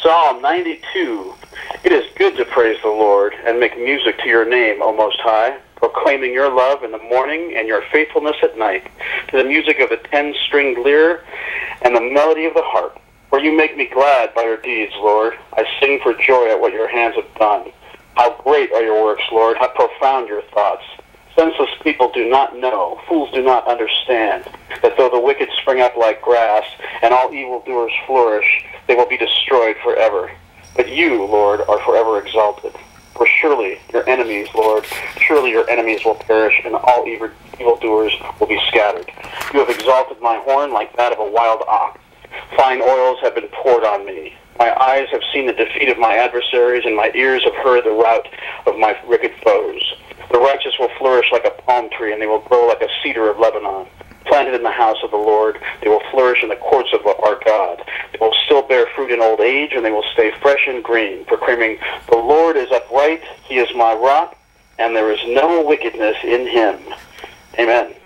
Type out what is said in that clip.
Psalm 92. It is good to praise the Lord and make music to your name, O Most High, proclaiming your love in the morning and your faithfulness at night, to the music of the 10-stringed lyre and the melody of the harp. For you make me glad by your deeds, Lord. I sing for joy at what your hands have done. How great are your works, Lord. How profound your thoughts. Senseless people do not know, fools do not understand, that though the wicked spring up like grass, and all evildoers flourish, they will be destroyed forever. But you, Lord, are forever exalted. For surely your enemies, Lord, surely your enemies will perish, and all evildoers will be scattered. You have exalted my horn like that of a wild ox. Fine oils have been poured on me. My eyes have seen the defeat of my adversaries, and my ears have heard the rout of my wicked foes. The righteous will flourish like a palm tree, and they will grow like a cedar of Lebanon. Planted in the house of the Lord, they will flourish in the courts of our God. They will still bear fruit in old age, and they will stay fresh and green, proclaiming, the Lord is upright, he is my rock, and there is no wickedness in him. Amen.